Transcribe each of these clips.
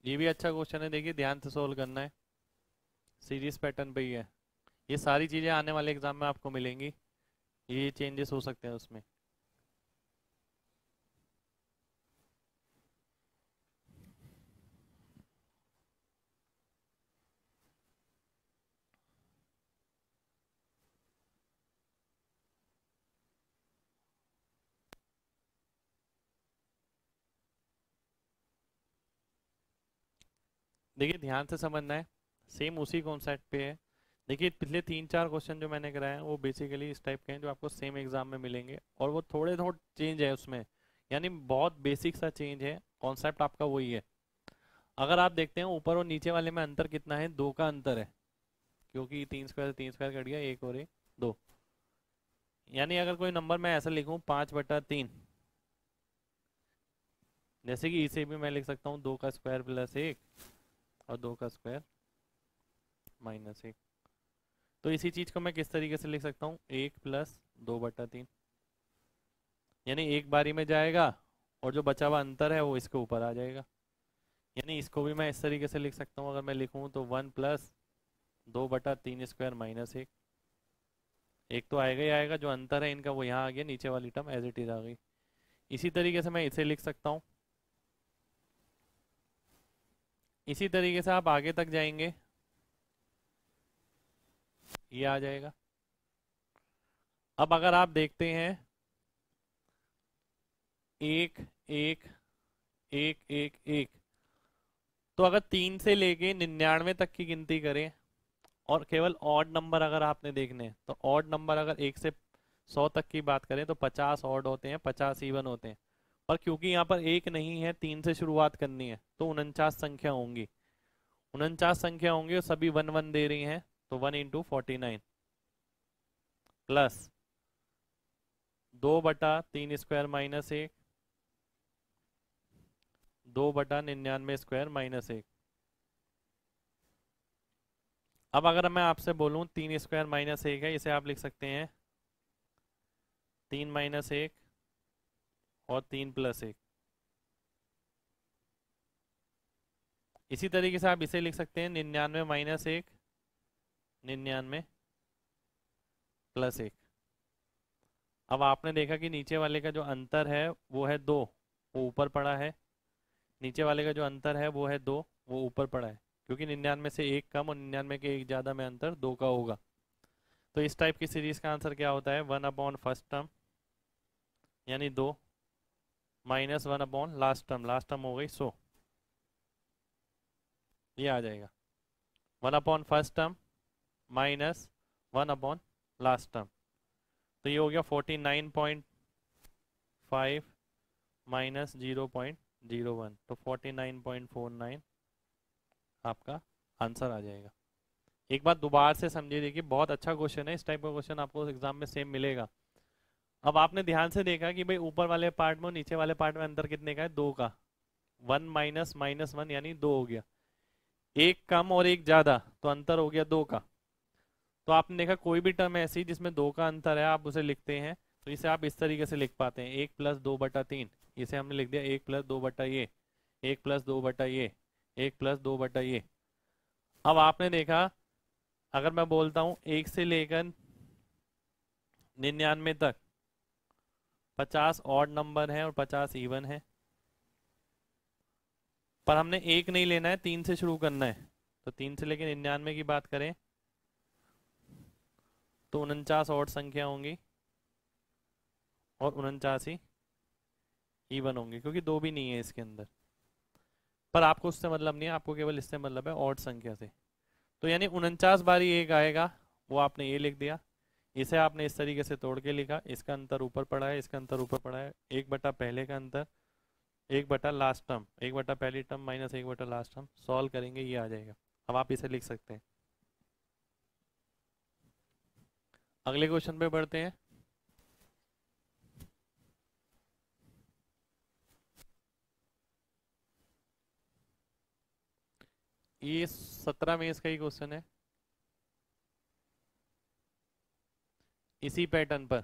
ये भी अच्छा क्वेश्चन है, देखिए ध्यान से सोल्व करना है, सीरीज पैटर्न पे ही है। ये सारी चीजें आने वाले एग्जाम में आपको मिलेंगी, ये चेंजेस हो सकते हैं उसमें। देखिए ध्यान से समझना है, सेम उसी कॉन्सेप्ट पे है। देखिए पिछले 3-4 क्वेश्चन जो मैंने कराए हैं वो बेसिकली इस टाइप के हैं जो आपको सेम एग्जाम में मिलेंगे, और वो थोड़े थोड़े चेंज है उसमें, यानी बहुत बेसिक सा चेंज है, कॉन्सेप्ट आपका वही है। अगर आप देखते हैं ऊपर और नीचे वाले में अंतर कितना है, 2 का अंतर है, क्योंकि 3 स्क्वायर कट गया, एक और एक 2। यानी अगर कोई नंबर मैं ऐसा लिखूं 5/3, जैसे कि इसे भी मैं लिख सकता हूँ 2 का स्क्वायर प्लस 1 और 2 का स्क्वायर माइनस 1। तो इसी चीज को मैं किस तरीके से लिख सकता हूँ, 1 + 2/3, यानी एक बारी में जाएगा और जो बचा हुआ अंतर है वो इसके ऊपर आ जाएगा। यानी इसको भी मैं इस तरीके से लिख सकता हूँ, अगर मैं लिखूँ तो 1 + 2/3 स्क्वायर माइनस 1। एक तो आएगा ही आएगा, जो अंतर है इनका वो यहाँ आ गया, नीचे वाली टर्म एज इट इज आ गई। इसी तरीके से मैं इसे लिख सकता हूँ, इसी तरीके से आप आगे तक जाएंगे, ये आ जाएगा। अब अगर आप देखते हैं 1 1 1 1, तो अगर 3 से लेके 99 तक की गिनती करें, और केवल ऑड नंबर अगर आपने देखने हैं, तो ऑड नंबर अगर 1 से 100 तक की बात करें तो 50 ऑड होते हैं, 50 इवन होते हैं। और क्योंकि यहाँ पर एक नहीं है, 3 से शुरुआत करनी है, तो 49 संख्या होंगी, 49 संख्या होंगी और सभी 1 1 दे रही हैं, तो 1 × 49 plus 2/3 square minus 1, 2/99 square minus 1। अब अगर मैं आपसे बोलूं 3 स्क्वायर माइनस 1 है, इसे आप लिख सकते हैं 3 - 1 और 3 + 1। इसी तरीके से आप इसे लिख सकते हैं 99 - 1, 99 + 1। अब आपने देखा कि नीचे वाले का जो अंतर है वो है 2, वो ऊपर पड़ा है, नीचे वाले का जो अंतर है वो है 2, वो ऊपर पड़ा है, क्योंकि 99 से 1 कम और 99 के 1 ज़्यादा में अंतर 2 का होगा। तो इस टाइप की सीरीज का आंसर क्या होता है, 1/फर्स्ट टर्म यानी 2, माइनस 1/लास्ट टर्म, लास्ट टर्म हो गई 100, ये आ जाएगा 1/फर्स्ट टर्म माइनस 1/लास्ट टर्म। तो ये हो गया 49.5 माइनस 0.01, तो 49.49 आपका आंसर आ जाएगा। एक बात दोबारा से समझिए, देखिए बहुत अच्छा क्वेश्चन है, इस टाइप का क्वेश्चन आपको एग्जाम में सेम मिलेगा। अब आपने ध्यान से देखा कि भाई ऊपर वाले पार्ट में और नीचे वाले पार्ट में अंतर कितने का है, 2 का। 1 - -1 यानी 2 हो गया, एक कम और एक ज्यादा, तो अंतर हो गया 2 का। तो आपने देखा कोई भी टर्म ऐसी जिसमें 2 का अंतर है आप उसे लिखते हैं, तो इसे आप इस तरीके से लिख पाते हैं 1 + 2/3, इसे हमने लिख दिया 1 + 2/ये, 1 + 2/ये, 1 + 2/ये। अब आपने देखा अगर मैं बोलता हूं 1 से लेकर 99 तक 50 ऑड नंबर है और 50 इवन है, पर हमने एक नहीं लेना है, 3 से शुरू करना है। तो 3 से लेकर 99 की बात करें तो 49 ऑड संख्या होंगी और 49 इवन होंगे, क्योंकि 2 भी नहीं है इसके अंदर। पर आपको उससे मतलब नहीं है, आपको केवल इससे मतलब है ऑड संख्या से। तो यानी 49 बारी एक आएगा, वो आपने ये लिख दिया, इसे आपने इस तरीके से तोड़ के लिखा, इसका अंतर ऊपर पड़ा है, इसका अंतर ऊपर पड़ा है, 1/पहले का अंतर, 1/लास्ट टर्म, 1/पहली टर्म माइनस 1/लास्ट टर्म, सॉल्व करेंगे ये आ जाएगा। अब आप इसे लिख सकते हैं। अगले क्वेश्चन पे बढ़ते हैं। ये 17 में इसका ही क्वेश्चन है, इसी पैटर्न पर।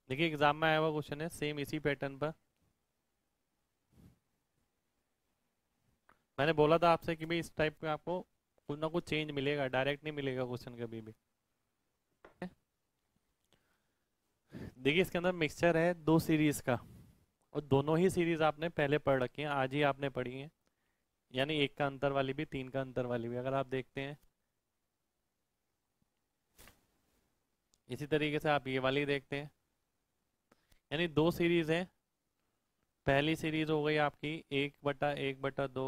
देखिए एग्जाम में आया हुआ क्वेश्चन है सेम इसी पैटर्न पर। मैंने बोला था आपसे कि भाई इस टाइप का आपको कुछ ना कुछ चेंज मिलेगा, डायरेक्ट नहीं मिलेगा क्वेश्चन कभी भी। देखिए इसके अंदर मिक्सचर है दो सीरीज का, और दोनों ही सीरीज आपने पहले पढ़ रखी हैं, आज ही आपने पढ़ी हैं। यानी एक का अंतर वाली भी, तीन का अंतर वाली भी। अगर आप देखते हैं इसी तरीके से आप ये वाली देखते हैं, यानी दो सीरीज हैं। पहली सीरीज हो गई आपकी 1/1/2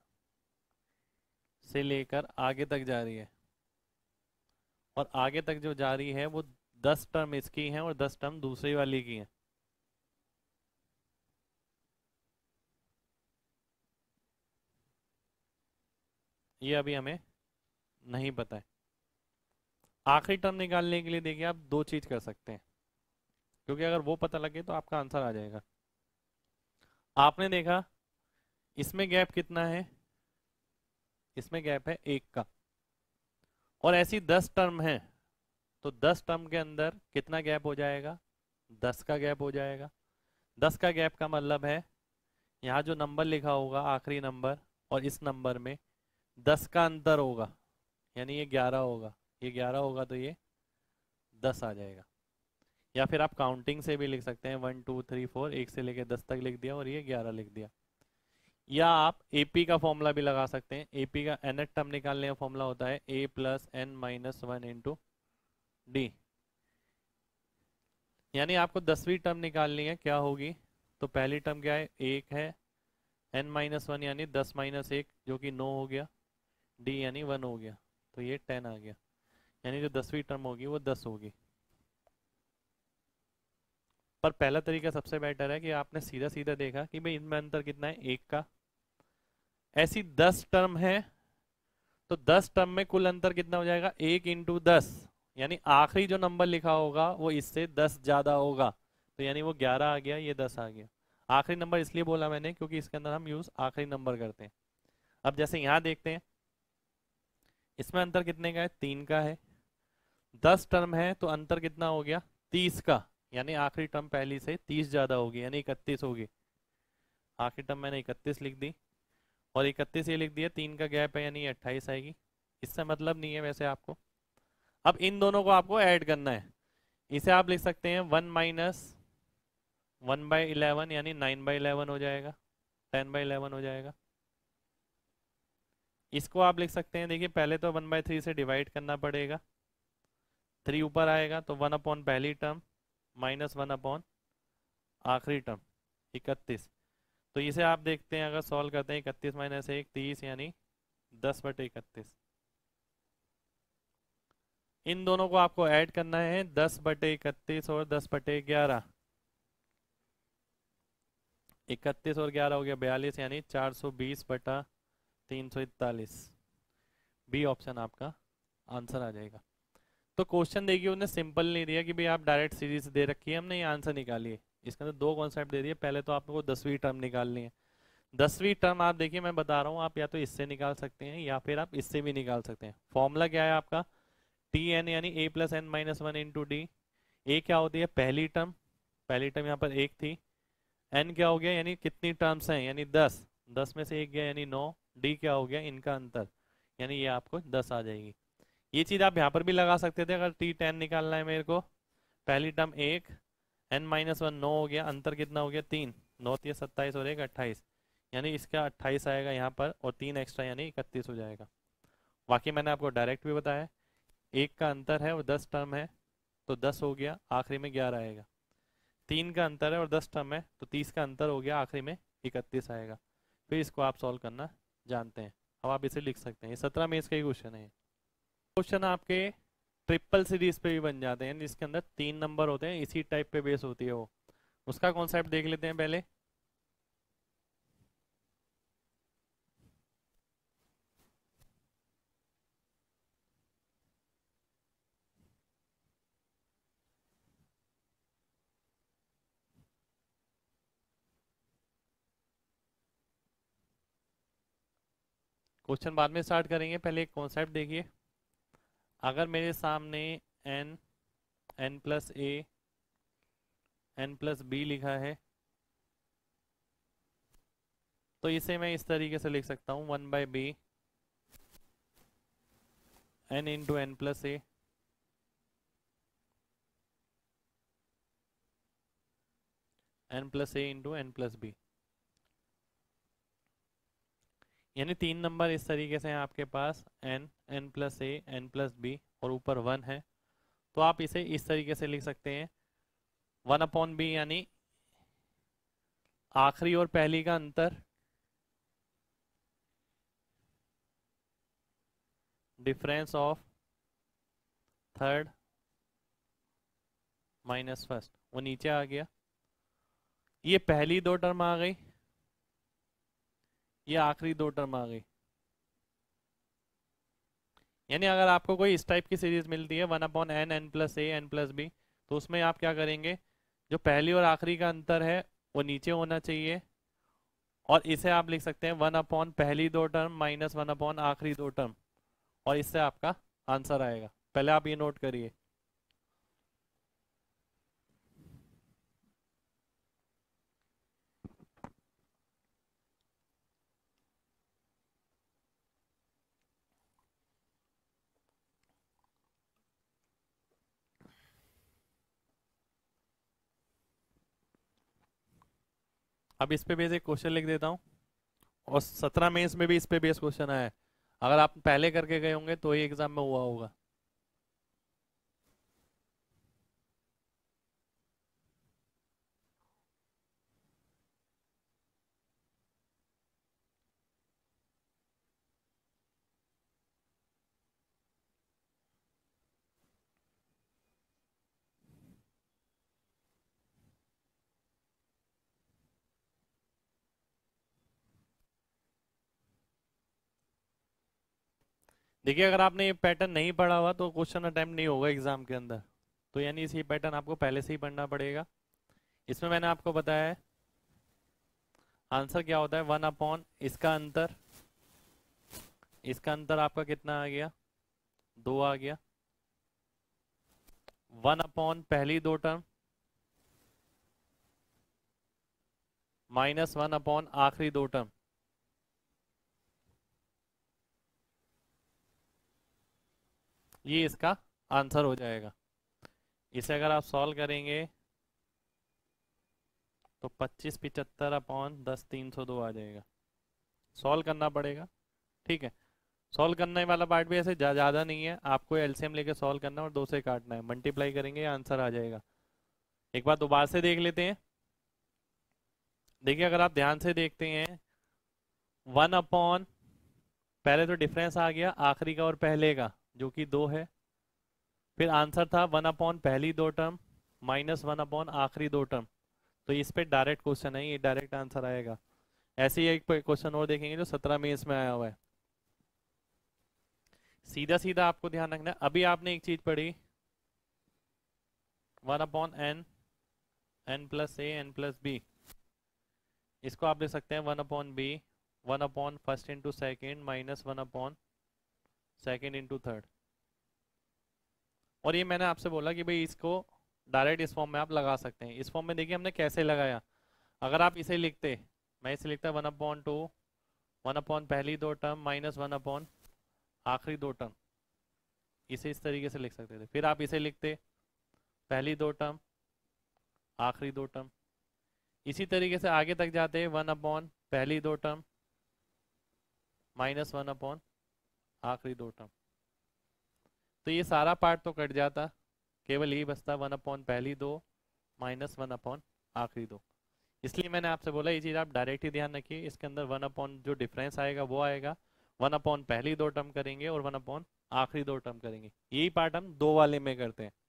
से लेकर आगे तक जा रही है, और आगे तक जो जा रही है वो 10 टर्म इसकी हैं और 10 टर्म दूसरी वाली की हैं। ये अभी हमें नहीं पता है। आखिरी टर्म निकालने के लिए देखिए आप दो चीज कर सकते हैं, क्योंकि अगर वो पता लगे तो आपका आंसर आ जाएगा। आपने देखा इसमें गैप कितना है, इसमें गैप है 1 का, और ऐसी 10 टर्म है, तो 10 टर्म के अंदर कितना गैप हो जाएगा, 10 का गैप हो जाएगा। 10 का गैप का मतलब है यहाँ जो नंबर लिखा होगा आखिरी नंबर और इस नंबर में 10 का अंतर होगा, यानी ये 11 होगा। ये 11 होगा तो ये 10 आ जाएगा। या फिर आप काउंटिंग से भी लिख सकते हैं, 1 2 3 4, 1 से लेकर 10 तक लिख दिया और ये 11 लिख दिया। या आप एपी का फॉर्मूला भी लगा सकते हैं। एपी का nth टर्म निकालने का फॉर्मूला होता है a plus n minus one into d. यानी आपको 10वीं टर्म निकालनी है, क्या होगी, तो पहली टर्म क्या है, 1 है, n-1 यानी 10 - 1 जो कि 9 हो गया, d यानी 1 हो गया, तो ये 10 आ गया। यानी जो 10वीं टर्म होगी वो 10 होगी। पर पहला तरीका सबसे बेटर है कि आपने सीधा सीधा देखा कि भाई इनमें अंतर कितना है, 1 का। ऐसी 10 टर्म है तो 10 टर्म में कुल अंतर कितना हो जाएगा, 1 इंटू 10, यानी आखिरी जो नंबर लिखा होगा वो इससे 10 ज्यादा होगा, तो यानी वो 11 आ गया, ये 10 आ गया। आखिरी नंबर इसलिए बोला मैंने क्योंकि इसके अंदर हम यूज आखिरी नंबर करते हैं। अब जैसे यहाँ देखते हैं, इसमें अंतर कितने का है, 3 का है। 10 टर्म है तो अंतर कितना हो गया, 30 का, यानी आखिरी टर्म पहली से 30 ज्यादा होगी, यानी 31 होगी। आखिरी टर्म मैंने 31 लिख दी, और 31 ये लिख दिया, 3 का गैप है यानी 28 आएगी। इससे मतलब नहीं है वैसे आपको। अब इन दोनों को आपको ऐड करना है। इसे आप लिख सकते हैं 1 - 1/11 यानी 9/11 हो जाएगा, 10/11 हो जाएगा। इसको आप लिख सकते हैं, देखिए पहले तो 1/3 से डिवाइड करना पड़ेगा, 3 ऊपर आएगा तो 1 अपॉन पहली टर्म माइनस 1 अपॉन आखिरी टर्म 31। तो इसे आप देखते हैं, अगर सॉल्व करते हैं 31 - 1 30, यानी 10/31। इन दोनों को आपको ऐड करना है, 10/31 और 10/11। 31 और 11 हो गया 42, यानी 420/341। बी ऑप्शन आपका आंसर आ जाएगा। तो क्वेश्चन देखिए उन्हें सिंपल नहीं दिया कि भाई आप डायरेक्ट सीरीज दे रखी है, हमने ये आंसर निकालिए। इसके अंदर दो कॉन्सेप्ट दे दिए। पहले तो आपको 10वीं टर्म निकालनी है। 10वीं टर्म आप देखिए, मैं बता रहा हूँ, आप या तो इससे निकाल सकते हैं या फिर आप इससे भी निकाल सकते हैं। फॉर्मूला क्या है आपका, टी एन यानी a plus n minus one into d. A क्या होती है, पहली टर्म, पहली टर्म यहाँ पर 1 थी। एन क्या हो गया, यानी कितनी टर्म्स हैं, यानी 10, 10 में से 1 गया यानी 9। डी क्या हो गया, इनका अंतर, यानी ये आपको 10 आ जाएगी। ये चीज आप यहाँ पर भी लगा सकते थे, अगर T10 निकालना है मेरे को। पहली टर्म 1, n-1 9 हो गया, अंतर कितना हो गया 3, 9 3 27 और 1 28, यानी इसका 28 आएगा यहाँ पर, और 3 एक्स्ट्रा यानी 31 हो जाएगा। बाकी मैंने आपको डायरेक्ट भी बताया, 1 का अंतर है और 10 टर्म है तो 10 हो गया, आखिरी में 11 आएगा। 3 का अंतर है और 10 टर्म है तो 30 का अंतर हो गया, आखिरी में 31 आएगा। फिर इसको आप सॉल्व करना जानते हैं। अब आप इसे लिख सकते हैं, ये 17 में इसका ही क्वेश्चन है। क्वेश्चन आपके ट्रिपल सीरीज पे भी बन जाते हैं, जिसके अंदर 3 नंबर होते हैं, इसी टाइप पे बेस होती है वो। उसका कॉन्सेप्ट देख लेते हैं पहले। क्वेश्चन बाद में स्टार्ट करेंगे, पहले एक कॉन्सेप्ट देखिए। अगर मेरे सामने n, n+a N plus B लिखा है, तो इसे मैं इस तरीके से लिख सकता हूँ 1/b n into n plus a n plus a into n plus b. यानी 3 नंबर इस तरीके से हैं आपके पास, n n plus a n plus b और ऊपर 1 है, तो आप इसे इस तरीके से लिख सकते हैं 1/b, यानी आखिरी और पहली का अंतर difference of third minus first, वो नीचे आ गया। ये पहली 2 टर्म आ गई, ये आखिरी 2 टर्म आ गई। यानी अगर आपको कोई इस टाइप की सीरीज मिलती है 1/n n plus a n plus b, तो उसमें आप क्या करेंगे, जो पहली और आखिरी का अंतर है वो नीचे होना चाहिए, और इसे आप लिख सकते हैं 1/पहली 2 टर्म माइनस 1/आखिरी 2 टर्म, और इससे आपका आंसर आएगा। पहले आप ये नोट करिए। अब इस पे बेस एक क्वेश्चन लिख देता हूँ, और 17 में इसमें भी इस पे बेस क्वेश्चन आया है। अगर आप पहले करके गए होंगे तो ही एग्जाम में हुआ होगा। देखिए, अगर आपने ये पैटर्न नहीं पढ़ा हुआ तो क्वेश्चन अटेम्प्ट नहीं होगा एग्जाम के अंदर, तो यानी इसी पैटर्न आपको पहले से ही पढ़ना पड़ेगा। इसमें मैंने आपको बताया है आंसर क्या होता है, 1/ इसका अंतर आपका कितना आ गया, 2 आ गया। 1/पहली 2 टर्म माइनस 1/आखिरी 2 टर्म, ये इसका आंसर हो जाएगा। इसे अगर आप सॉल्व करेंगे तो 25/75/10 302 आ जाएगा। सॉल्व करना पड़ेगा, ठीक है। सॉल्व करने वाला पार्ट भी ऐसे ज़्यादा नहीं है, आपको एलसीएम लेके सॉल्व करना है और 2 से काटना है, मल्टीप्लाई करेंगे आंसर आ जाएगा। एक बार दोबारा से देख लेते हैं। देखिए, अगर आप ध्यान से देखते हैं 1/, पहले तो डिफरेंस आ गया आखिरी का और पहले का जो कि 2 है, फिर आंसर था 1/पहली 2 टर्म माइनस 1/आखिरी 2 टर्म, तो इस पे डायरेक्ट क्वेश्चन है, ये डायरेक्ट आंसर आएगा। ऐसे ही एक क्वेश्चन और देखेंगे जो 17 में इसमें आया हुआ है। सीधा सीधा आपको ध्यान रखना है, अभी आपने एक चीज पढ़ी 1/n n plus a n plus b, इसको आप लिख सकते हैं 1/b 1/फर्स्ट इंटू सेकेंड माइनस 1/सेकेंड इंटू थर्ड। और ये मैंने आपसे बोला कि भाई इसको डायरेक्ट इस फॉर्म में आप लगा सकते हैं। इस फॉर्म में देखिए हमने कैसे लगाया, अगर आप इसे लिखते, मैं इसे लिखता 1/2 1/पहली 2 टर्म माइनस 1/आखिरी 2 टर्म, इसे इस तरीके से लिख सकते थे। फिर आप इसे लिखते पहली 2 टर्म आखिरी 2 टर्म, इसी तरीके से आगे तक जाते 1/पहली 2 टर्म माइनस 1/आखिरी 2 टर्म, तो ये सारा पार्ट तो कट जाता, केवल यही बचता 1/पहली 2 माइनस 1/आखिरी 2। इसलिए मैंने आपसे बोला ये चीज़ आप डायरेक्ट ही ध्यान रखिए, इसके अंदर 1/ जो डिफरेंस आएगा वो आएगा, 1/पहली 2 टर्म करेंगे और 1/आखिरी 2 टर्म करेंगे। यही पार्ट हम 2 वाले में करते हैं।